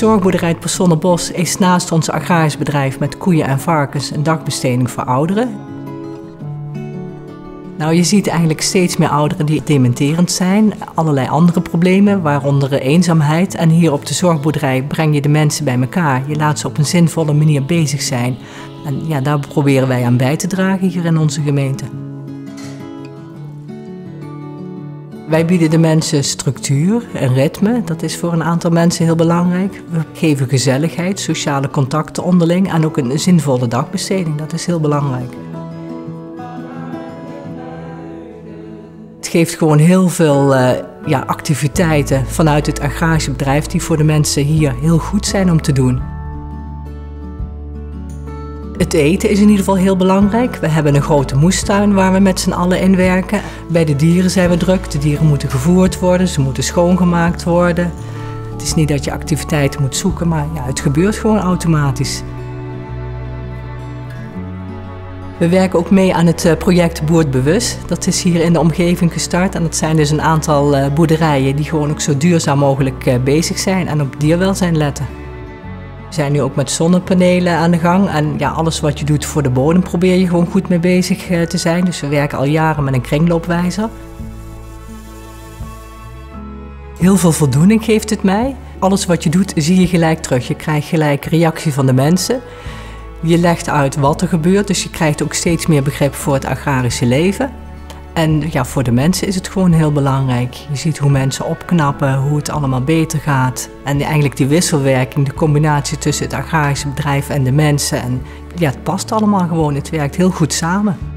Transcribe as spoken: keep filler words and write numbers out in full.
Zorgboerderij Het Personenbos is naast ons agrarisch bedrijf met koeien en varkens een dagbesteding voor ouderen. Nou, je ziet eigenlijk steeds meer ouderen die dementerend zijn, allerlei andere problemen, waaronder eenzaamheid. En hier op de zorgboerderij breng je de mensen bij elkaar. Je laat ze op een zinvolle manier bezig zijn. En ja, daar proberen wij aan bij te dragen hier in onze gemeente. Wij bieden de mensen structuur en ritme. Dat is voor een aantal mensen heel belangrijk. We geven gezelligheid, sociale contacten onderling en ook een zinvolle dagbesteding. Dat is heel belangrijk. Het geeft gewoon heel veel uh, ja, activiteiten vanuit het agrarische bedrijf die voor de mensen hier heel goed zijn om te doen. Het eten is in ieder geval heel belangrijk. We hebben een grote moestuin waar we met z'n allen in werken. Bij de dieren zijn we druk. De dieren moeten gevoerd worden, ze moeten schoongemaakt worden. Het is niet dat je activiteiten moet zoeken, maar ja, het gebeurt gewoon automatisch. We werken ook mee aan het project Boerbewust. Dat is hier in de omgeving gestart. En dat zijn dus een aantal boerderijen die gewoon ook zo duurzaam mogelijk bezig zijn en op dierwelzijn letten. We zijn nu ook met zonnepanelen aan de gang. En ja, alles wat je doet voor de bodem probeer je gewoon goed mee bezig te zijn. Dus we werken al jaren met een kringloopwijzer. Heel veel voldoening geeft het mij. Alles wat je doet zie je gelijk terug. Je krijgt gelijk reactie van de mensen. Je legt uit wat er gebeurt, dus je krijgt ook steeds meer begrip voor het agrarische leven. En ja, voor de mensen is het gewoon heel belangrijk. Je ziet hoe mensen opknappen, hoe het allemaal beter gaat. En eigenlijk die wisselwerking, de combinatie tussen het agrarische bedrijf en de mensen. En ja, het past allemaal gewoon, het werkt heel goed samen.